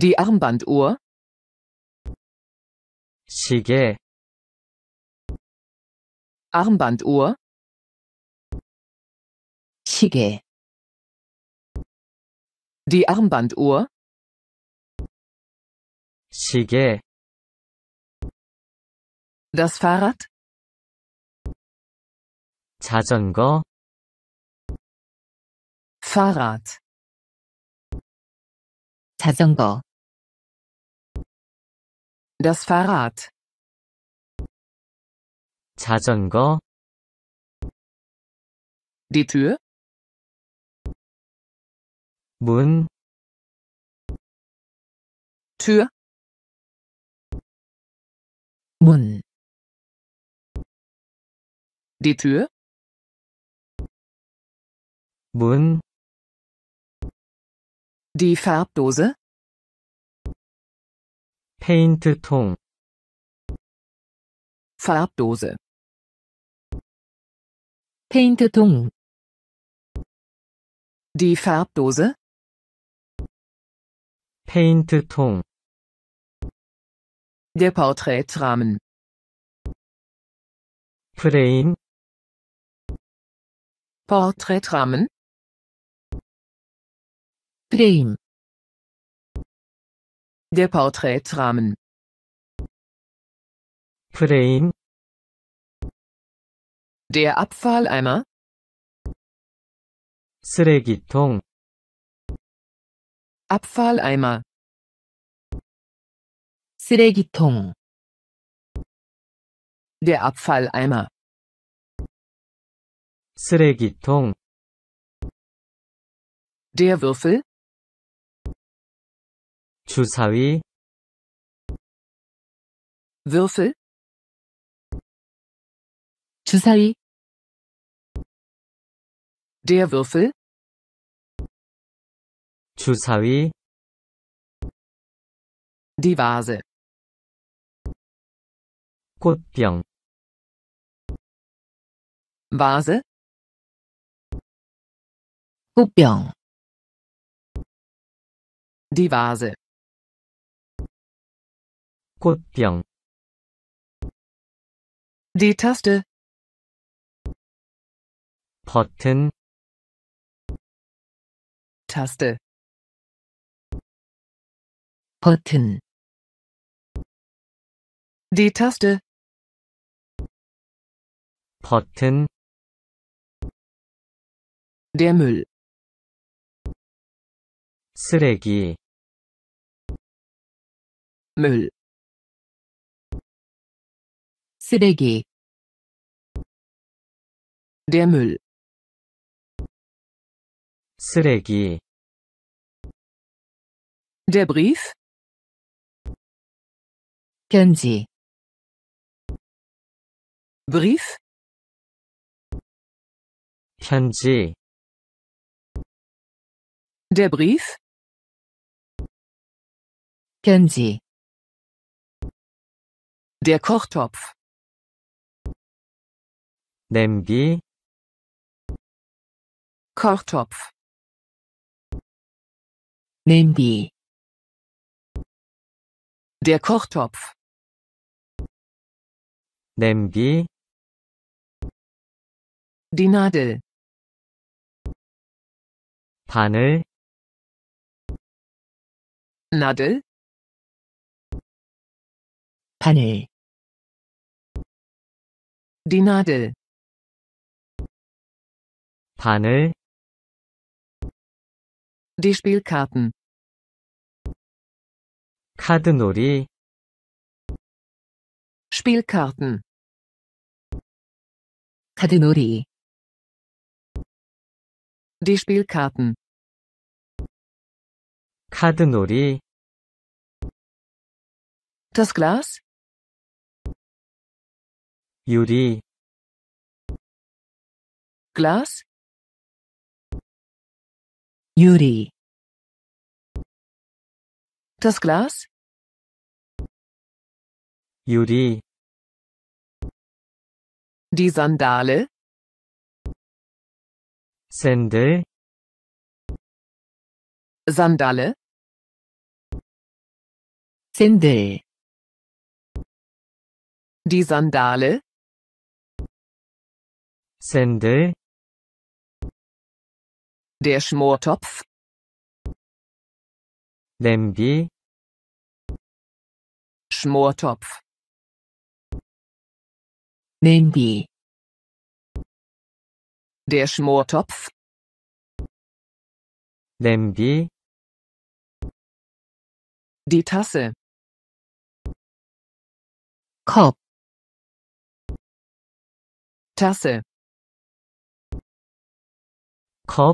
Die Armbanduhr. 시계, Armbanduhr. 시계, Die Armbanduhr. 시계, Das Fahrrad. 자전거, Fahrrad. 자전거, Das Fahrrad. 자전거, Die Tür. 문, Tür. 문, Die Tür. 문, Die Farbdose. 페인트통, Farbdose. 페인트통, Die Farbdose. 페인트통, Der Porträtrahmen. 프레임, Porträtrahmen. 프레임, Der Porträtrahmen. 프레임, Der Abfalleimer. 쓰레기통, Abfalleimer. 쓰레기통, Der Abfalleimer. 쓰레기통, Der Würfel. 주사위, Würfel. 주사위, Der Würfel. 주사위, Die Vase. 꽃병, Vase. 꽃병, Die Vase. 꽃병, Die Taste. 버튼, Taste. 버튼, Die Taste. 버튼, Der Müll. 쓰레기, Müll. 쓰레기, Der Müll. 쓰레기, Der Brief. 편지, Brief. 편지, Der Brief. 편지, Der Kochtopf. 냄비, Kochtopf. 냄비, Der Kochtopf. 냄비, Die Nadel. 바늘, Nadel. 바늘, Die Nadel. 바늘, Die Spielkarten. 카드놀이, Spielkarten. 카드놀이, Die Spielkarten. 카드놀이, Das Glas. 유리, Glas. 유리, Das Glas. 유리, Die Sandale. 샌들, Sandale. 샌들, Die Sandale, 샌들, der Schmortopf, 냄비, Schmortopf, 냄비, der Schmortopf, 냄비, die Tasse, 컵, Tasse, 컵,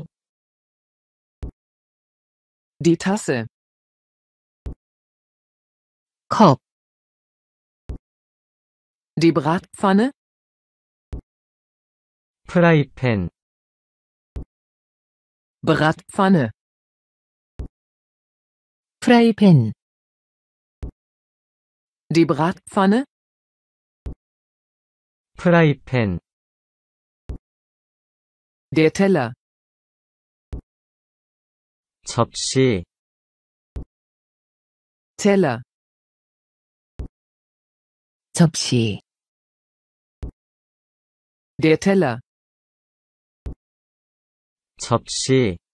die Tasse, 컵, die Bratpfanne, 프라이팬, Bratpfanne, 프라이팬, die Bratpfanne, 프라이팬, der Teller, 접시, Teller, 접시, der Teller, 접시,